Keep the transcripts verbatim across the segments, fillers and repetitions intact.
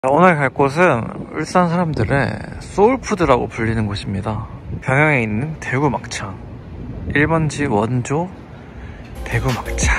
오늘 갈 곳은 울산 사람들의 소울푸드라고 불리는 곳입니다. 평양에 있는 대구 막창, 일 번지 원조 대구 막창.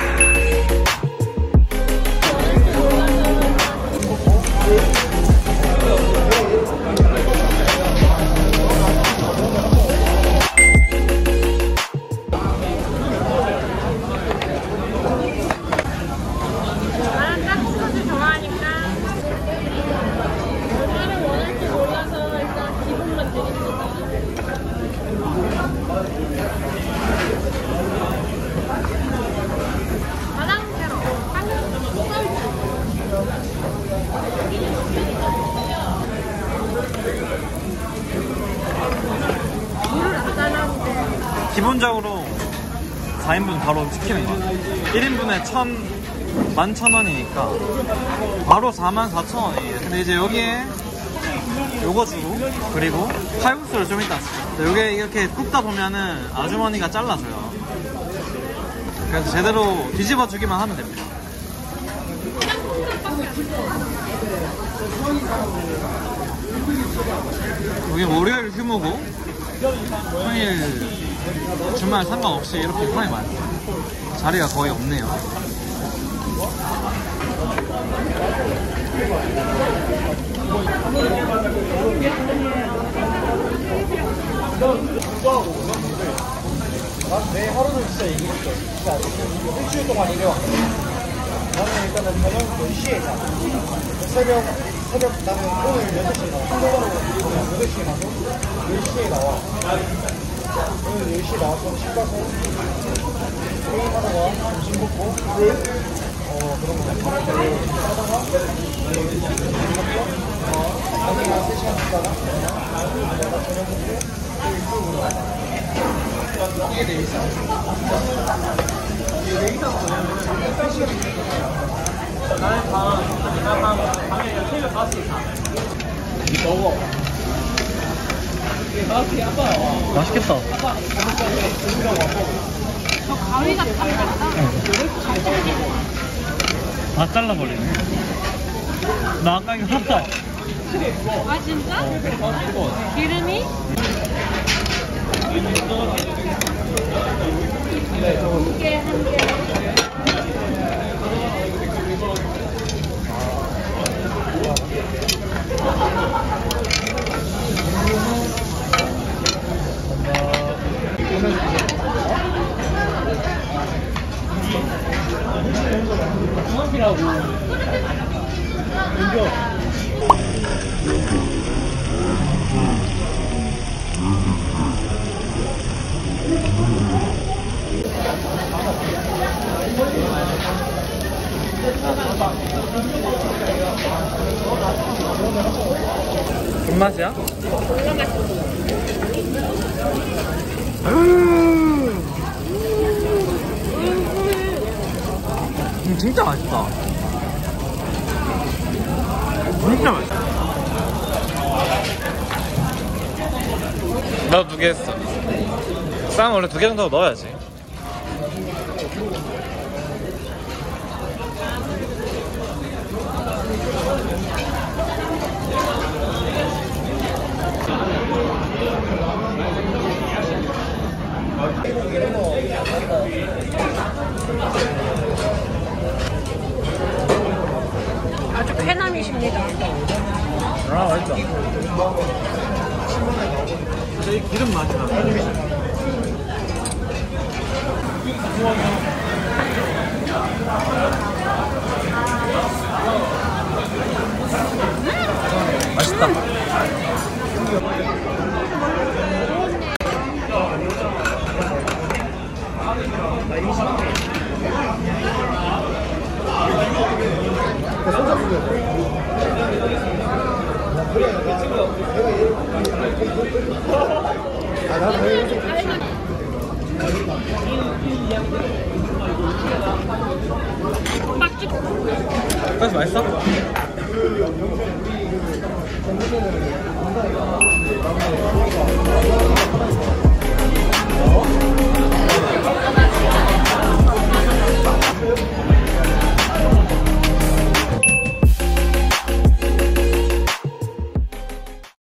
기본적으로 사 인분 바로 시키는 거 같아요. 일 인분에 천, 만 천 원이니까 바로 사만 사천 원이에요. 근데 이제 여기에 요거 주고 그리고 칼국수를 좀 이따 쓰고 요게 이렇게 굽다 보면은 아주머니가 잘라줘요. 그래서 제대로 뒤집어 주기만 하면 됩니다. 여기 월요일 휴무고 평일 주말 상관없이 이렇게 사람이 많아요. 자리가 거의 없네요. 내 하루는 진짜 얘기했어. 진짜 일주일 동안 일해왔거든. 나는 일단은 저녁 열 시에 자. 새벽, 새벽 나는 오늘 여섯 시에 나와. 한국어로 여덟 시에 가서 열 시에 나와. 오늘 열 시에 나와서 집 가서 게임하다가 점심 먹고 어 그런 거 하다가 나중에 세 시간 있다가 저녁 먹고 이쪽으로 와. 이게 내 일상. 이게 내 일상 뭐냐면 세 시간 나는 밤, 밤, 밤에 새벽 다섯 시에 자. 먹어. 맛있겠다. 저 가위가 탐났다. 다 잘라버리네. 나 아까 이거 샀다. 아 진짜? 어. 기름이? 두 개, 한 개. 중학기라고 이거 무슨 맛이야? 음, 진짜 맛있다. 진짜 맛있다. 나도 두 개 했어. 쌈 원래 두 개 정도 넣어야지. 아주 쾌남이십니다. 아, 맛있다. 근데 이 기름 맛이 나. 맛있다. 아 나도 그래서 맛있어?